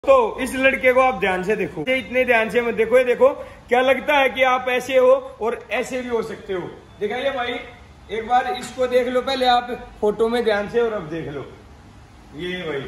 तो इस लड़के को आप ध्यान से देखो, इतने ध्यान से मत देखो। ये देखो, क्या लगता है कि आप ऐसे हो और ऐसे भी हो सकते हो। दिखाइए भाई, एक बार इसको देख लो पहले आप फोटो में ध्यान से, और अब देख लो। ये भाई,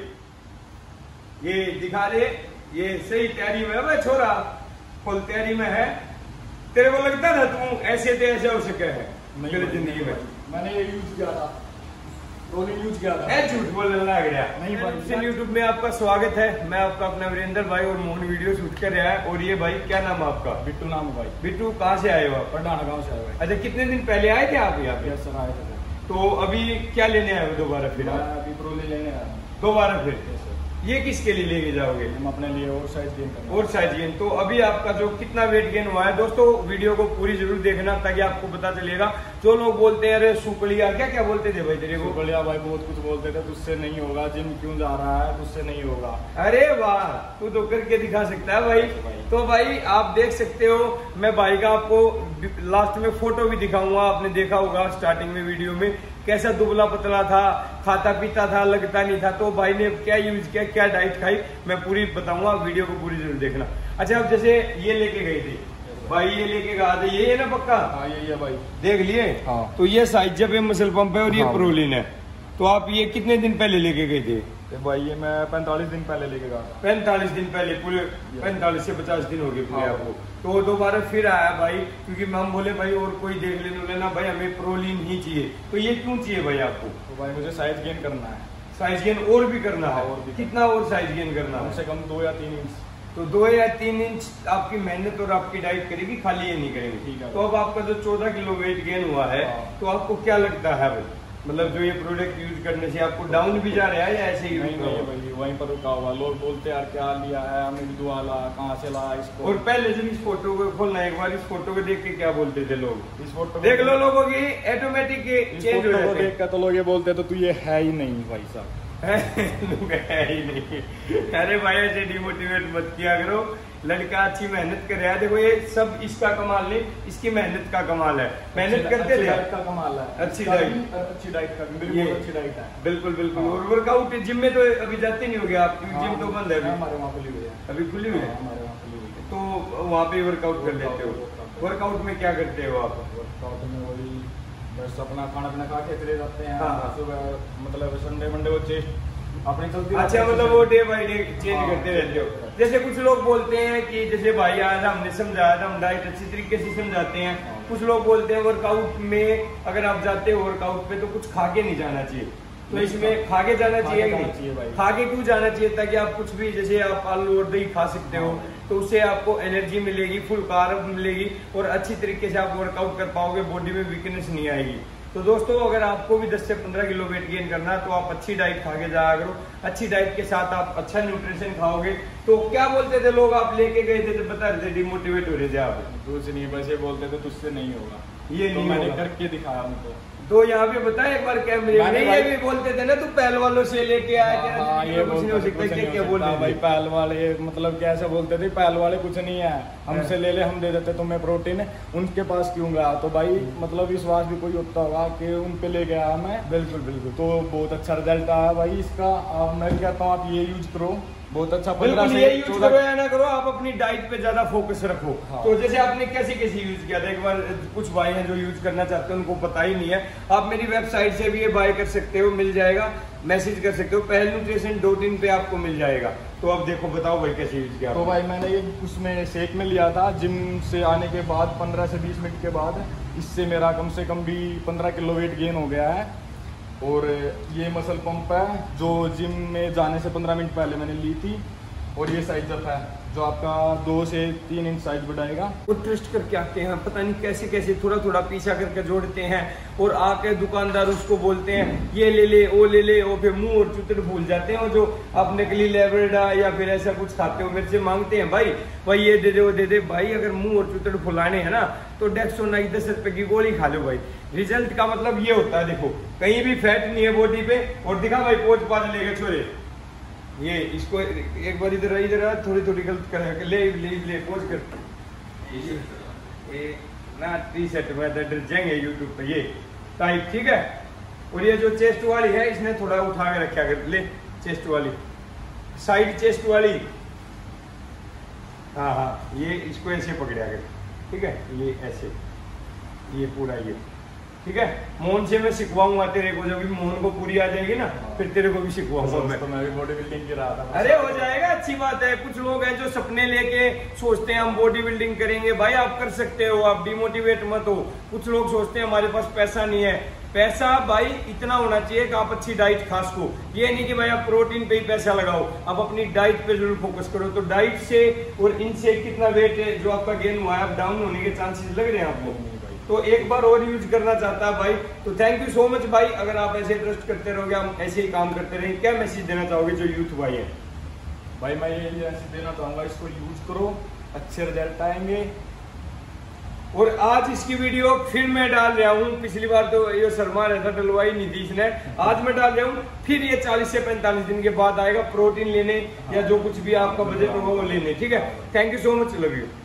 ये दिखा रहे, ये सही तैयारी में है भाई छोरा, फुल तैयारी में है। तेरे को लगता था तू ऐसे थे ऐसे हो सके है जिंदगी में? मैंने ये यूज किया था, यूज किया था। झूठ बोलने लग गया नहीं भाई। यूट्यूब में आपका स्वागत है। मैं आपका अपना वीरेंद्र भाई, और मोहन वीडियो शूट कर रहा है। और ये भाई क्या नाम है आपका? बिट्टू नाम है भाई। बिट्टू, कहाँ से आए हो आप? पढ़ाना गाँव से आए हुए। अच्छा, कितने दिन पहले आए थे आप यहाँ पे? सर आए थे। तो अभी क्या लेने आए हो दोबारा फिर? अभी प्रोली लेने आया दोबारा फिर। ये किसके लिए लेके जाओगे? हम अपने लिए और साइज गेन करना। और साइज गेन। तो अभी आपका जो कितना वेट गेन हुआ है दोस्तों, वीडियो को पूरी जरूर देखना ताकि आपको पता चलेगा। जो लोग बोलते हैं अरे सुकड़िया, क्या क्या बोलते थे भाई तेरे को? सुकड़िया भाई बहुत कुछ बोलते थे, तुझसे नहीं होगा, जिम क्यों जा रहा है, तुझसे नहीं होगा। अरे वाह, तू तो करके दिखा सकता है भाई। तो भाई आप देख सकते हो, मैं भाई का आपको लास्ट में फोटो भी दिखाऊंगा। आपने देखा होगा स्टार्टिंग में वीडियो में कैसा दुबला पतला था, खाता पीता था, लगता नहीं था। तो भाई ने क्या यूज किया, क्या डाइट खाई, मैं पूरी बताऊंगा, वीडियो को पूरी जरूर देखना। अच्छा, अब जैसे ये लेके गए थे भाई, ये लेके गया था, ये है ना पक्का? हाँ यही है भाई। देख लिए? हाँ। तो ये साइज जब मसल पंप है और ये प्रोलीन है। तो आप ये कितने दिन पहले लेके गए थे? तो भाई ये मैं 45 दिन पहले लेके गया था। 45 दिन पहले, पूरे 45 से 50 दिन हो गए पूरे आपको। तो दोबारा फिर आया भाई, क्योंकि हम बोले भाई और कोई देख लेना भाई, हमें प्रोलीन ही चाहिए। तो ये क्यों चाहिए भाई आपको? तो भाई मुझे साइज गेन करना है। साइज गेन और भी करना है? और भी। कितना और साइज गेन करना है? कम से कम 2 या 3 इंच। तो 2 या 3 इंच आपकी मेहनत और आपकी डाइट करेगी, खाली ये नहीं करेगी। ठीक है। तो अब आपका जो 14 किलो वेट गेन हुआ है, तो आपको क्या लगता है भाई, मतलब जो ये प्रोडक्ट यूज करने से आपको डाउन भी जा रहा है या ऐसे ही? नहीं भाई, वहीं पर रुका हुआ। लोग बोलते हैं यार क्या लिया है, अमित वाला कहाँ से ला इसको। और पहले जब इस फोटो को खोलना, एक बार इस फोटो को देख के क्या बोलते थे लोग? इस फोटो देख लो, लोगों की ऑटोमेटिक चेंज हो जाते हैं। देख कर तो लोग ये बोलते तो तू ये है ही नहीं भाई साहब। है ही नहीं। अरे भाई ऐसे डिमोटिवेट मत किया करो, लड़का अच्छी मेहनत कर रहा है। देखो ये सब इसका कमाल नहीं, इसकी मेहनत का कमाल है। मेहनत करते थे, का कमाल है। अच्छी डाइट, अच्छी डाइट का बिल्कुल अच्छी डाइट है। बिल्कुल बिल्कुल। और वर्कआउट जिम में तो अभी जाते नहीं हो गया आप? जिम तो बंद है हमारे वहाँ खुली हुई है। अभी खुली हुई है? हमारे वहाँ खुली हुई है। तो वहाँ पे वर्कआउट कर लेते हो? वर्कआउट में क्या करते हो आप? वर्कआउट में वही बस अपना खाना पीना खा के चले जाते हैं। हाँ। सुबह मतलब संडे मंडे वो चेस्ट अपनी चलती। अच्छा, मतलब वो डे बाई डे चेंज करते रहते हो। जैसे कुछ लोग बोलते हैं कि जैसे भाई आज हमने समझाया था, हम डाइट अच्छी तरीके से समझाते हैं। कुछ लोग बोलते हैं वर्कआउट में अगर आप जाते हो वर्कआउट पे तो कुछ खा के नहीं जाना चाहिए। तो इसमें खा के जाना चाहिए कि नहीं? खा के क्यों जाना चाहिए? ताकि आप कुछ भी, जैसे आप आलू और दही खा सकते हो, तो उससे आपको एनर्जी मिलेगी, फुल कार्ब मिलेगी, और अच्छी तरीके से आप वर्कआउट कर पाओगे, बॉडी में वीकनेस नहीं आएगी। तो दोस्तों अगर आपको भी 10 से 15 किलो वेट गेन करना है तो आप अच्छी डाइट खा के जाया करो। अच्छी डाइट के साथ आप अच्छा न्यूट्रिशन खाओगे। तो क्या बोलते थे लोग, आप लेके गए थे तो बता रहे थे डिमोटिवेट हो रहे थे आप? कुछ नहीं, बस ये बोलते थे तुझसे नहीं होगा। ये तो नहीं मैंने होगा। करके दिखाया उनको। तो यहाँ पे बताया एक बार कैमरे में, ये भी बोलते थे ना तू पहल वालों से लेके आया थे। हाँ, ये कुछ नहीं हो सकता, क्या बोल रहे भाई पहल वाले, मतलब कैसे बोलते थे पहल वाले कुछ नहीं है, हमसे ले ले, हम दे देते तुम्हें प्रोटीन, उनके पास क्यों गया? तो भाई मतलब विश्वास भी कोई होता होगा कि उन पे ले गया मैं। बिल्कुल बिल्कुल। तो बहुत अच्छा रिजल्ट आया भाई इसका। मैं कहता हूँ आप ये यूज करो, बहुत अच्छा। 15 से ये यूज करो या ना करो, आप अपनी डाइट पे ज्यादा फोकस रखो। हाँ। तो जैसे आपने कैसे कैसे यूज किया था, एक बार कुछ भाई हैं जो यूज करना चाहते हैं, उनको पता ही नहीं है। आप मेरी वेबसाइट से भी ये बाय कर सकते हो, मिल जाएगा, मैसेज कर सकते हो, पहल न्यूट्रिशन .in पे आपको मिल जाएगा। तो अब देखो, बताओ भाई कैसे यूज किया? तो भाई मैंने ये उसमें शेक में लिया था जिम से आने के बाद, 15 से 20 मिनट के बाद। इससे मेरा कम से कम भी 15 किलो वेट गेन हो गया है। और ये मसल पंप है जो जिम में जाने से 15 मिनट पहले मैंने ली थी। और ये साइज अप है जो आपका 2 से 3 इंच साइज बढ़ाएगा। वो ट्रस्ट करके आते हैं, पता नहीं कैसे कैसे थोड़ा थोड़ा पीछा करके जोड़ते हैं, और आके दुकानदार उसको बोलते हैं ये ले ले वो ले ले, और फिर मुंह और चुतड़ भूल जाते हैं। और जो आप नकली लेबरेडा या फिर ऐसा कुछ खाते हो, मेरे से मांगते हैं भाई ये दे दे वो दे दे। भाई अगर मुंह और चुतड़ फुलाने हैं ना तो डेक्सोनाइज 10 रुपए की गोली खा लो भाई। रिजल्ट का मतलब ये होता है, देखो कहीं भी फैट नहीं है बॉडी पे। और दिखा भाई पोज पाज लेके छोरे, ये इसको एक बार इधर थोड़ी थोड़ी गलत कर ले पोज कर, ये ना टी शर्ट में डर जाएंगे यूट्यूब पे ये टाइप, ठीक है। और ये जो चेस्ट वाली है इसने थोड़ा उठा के रखा कर, ले चेस्ट वाली, साइड चेस्ट वाली हाँ हाँ, ये इसको ऐसे पकड़ा कर, ठीक है, ये ऐसे, ये पूरा ये, ठीक है। मोहन से मैं सिखवाऊंगा तेरे को, जब भी मोहन को पूरी आ जाएगी ना फिर तेरे को भी सिखवाऊंगा मैं। तो मैं भी बॉडी बिल्डिंग की रहा था। अरे हो जाएगा, अच्छी बात है। कुछ लोग हैं जो सपने लेके सोचते हैं हम बॉडी बिल्डिंग करेंगे, भाई आप कर सकते हो, आप डिमोटिवेट मत हो। कुछ लोग सोचते हैं हमारे पास पैसा नहीं है, पैसा भाई इतना होना चाहिए कि आप अच्छी डाइट खा सको। ये नहीं कि भाई आप प्रोटीन पे ही पैसा लगाओ, आप अपनी डाइट पे जरूर फोकस करो। तो डाइट से और इनसे कितना वेट है जो आपका गेन हुआ है, आप डाउन होने के चांसेस लग रहे हैं आपको, तो एक बार और यूज करना चाहता है भाई। तो थैंक यू सो मच भाई, अगर आप ऐसे ट्रस्ट करते रहोगे, हम ऐसे ही काम करते रहेंगे। क्या मैसेज देना चाहोगे जो यूथ भाई है? भाई मैं ये मैसेज देना चाहूंगा, इसको यूज करो, अच्छे रिजल्ट आएंगे। और आज इसकी वीडियो फिर मैं डाल रहा हूँ, पिछली बार तो ये शर्मा रहता, डलवाई नीतीश ने, आज मैं डाल रहा हूँ फिर ये 40 से 45 दिन के बाद आएगा प्रोटीन लेने या जो कुछ भी आपका बजट होगा वो लेने, ठीक है। Thank you so much, love you.